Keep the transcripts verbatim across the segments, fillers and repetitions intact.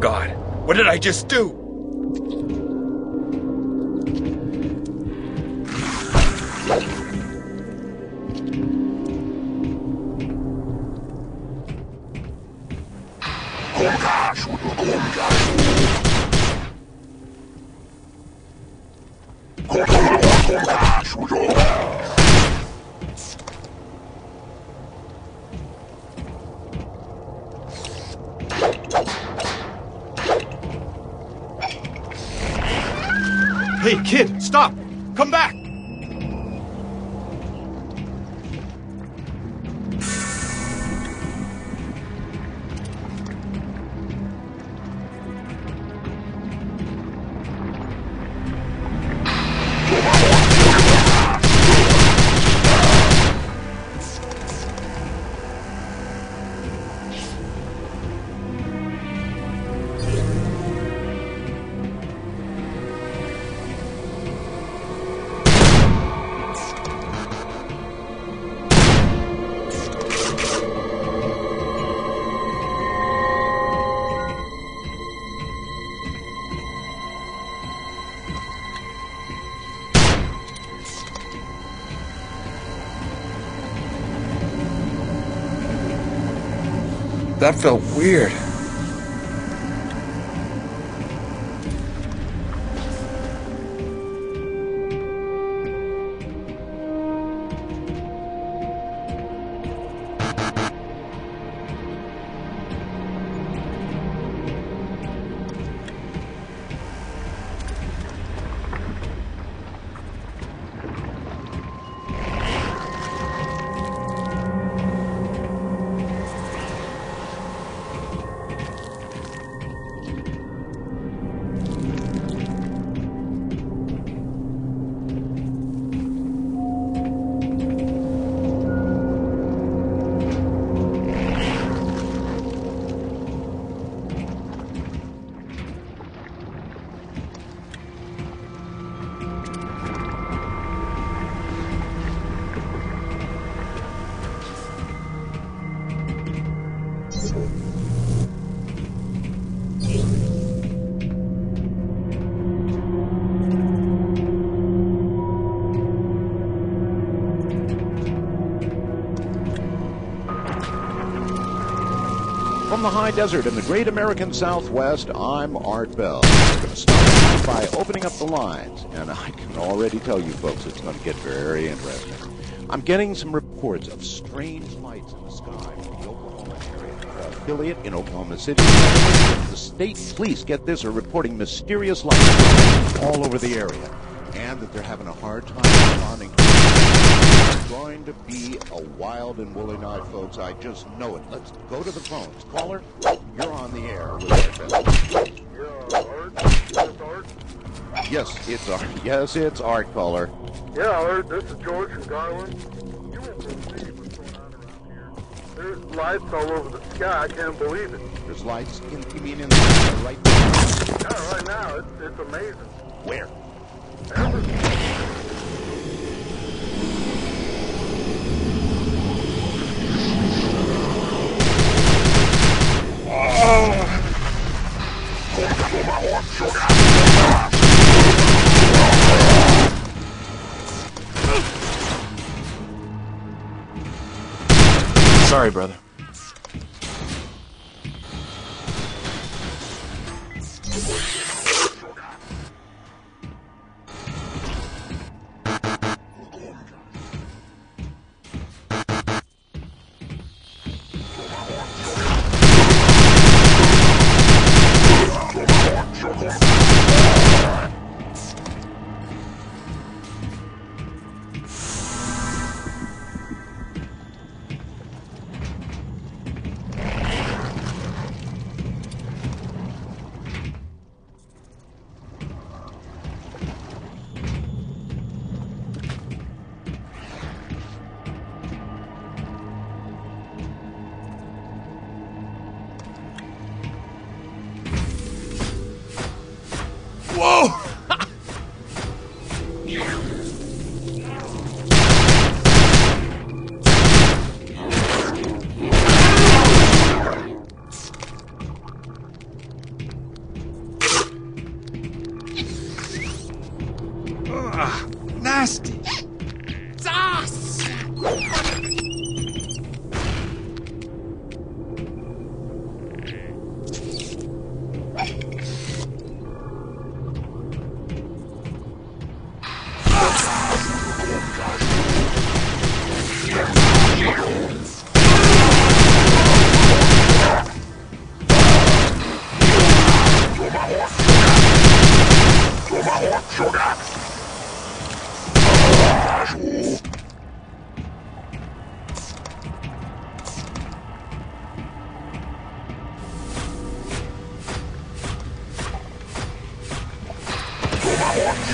God, what did I just do? Hey, kid, stop! Come back! That felt weird. From the high desert in the great American Southwest, I'm Art Bell. We're going to start by opening up the lines, and I can already tell you folks it's going to get very interesting. I'm getting some reports of strange lights in the sky from the Oklahoma area. Our affiliate in Oklahoma City, the state police, get this, are reporting mysterious lights all over the area, and that they're having a hard time responding. It's going to be a wild and woolly night, folks. I just know it. Let's go to the phones. Caller, you're on the air. Yeah, Art? Yes, Art? Yes, it's Art. Yes, it's Art, caller. Yeah, Art, this is George from Garland. You won't believe what's going on around here. There's lights all over the sky. I can't believe it. There's lights in, you mean in the sky right now? Yeah, right now. It's, it's amazing. Where? Everything. Sorry, brother.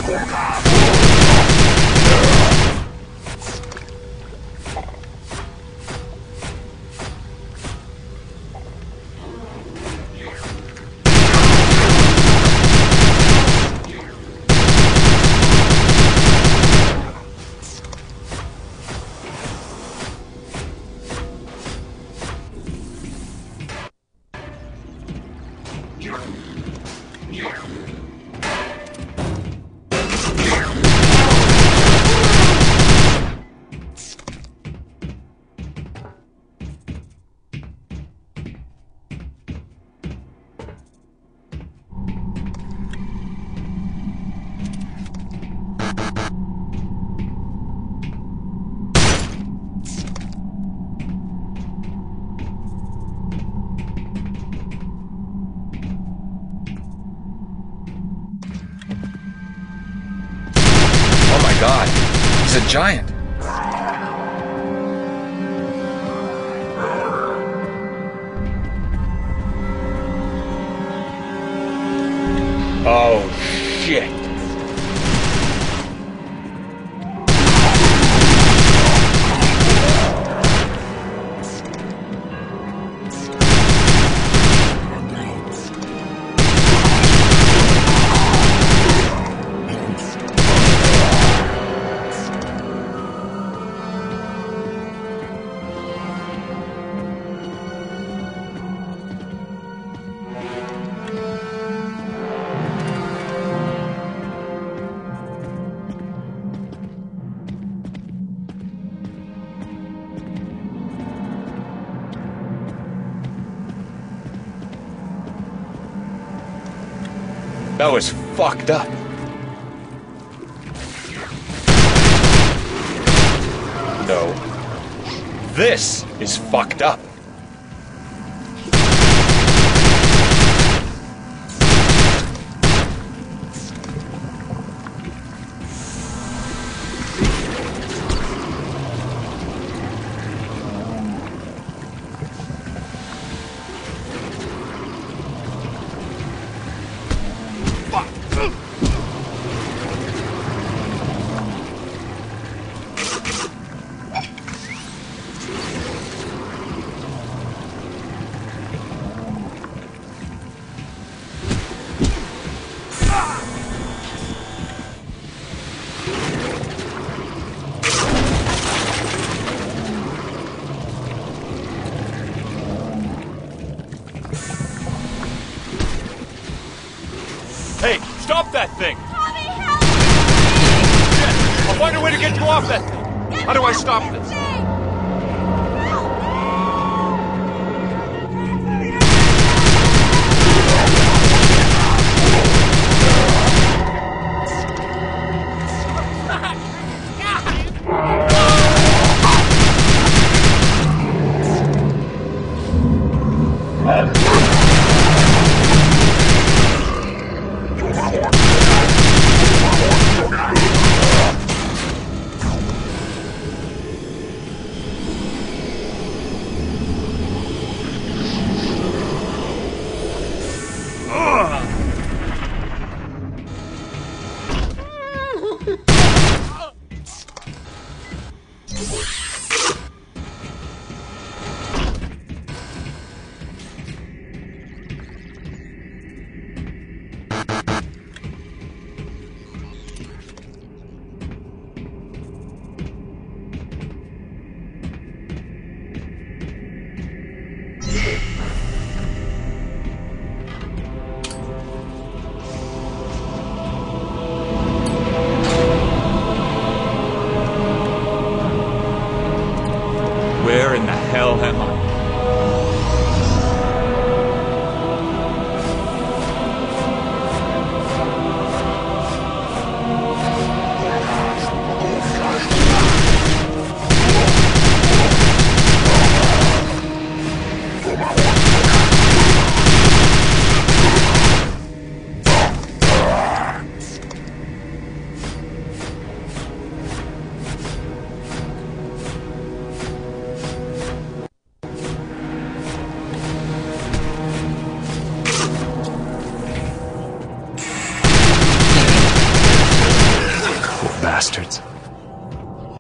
God, he's a giant. Oh, shit. That was fucked up. No. This is fucked up. Hey, stop that thing! Tommy, help Shit! I'll find a way to get you off that thing! How do I stop this? me! Help!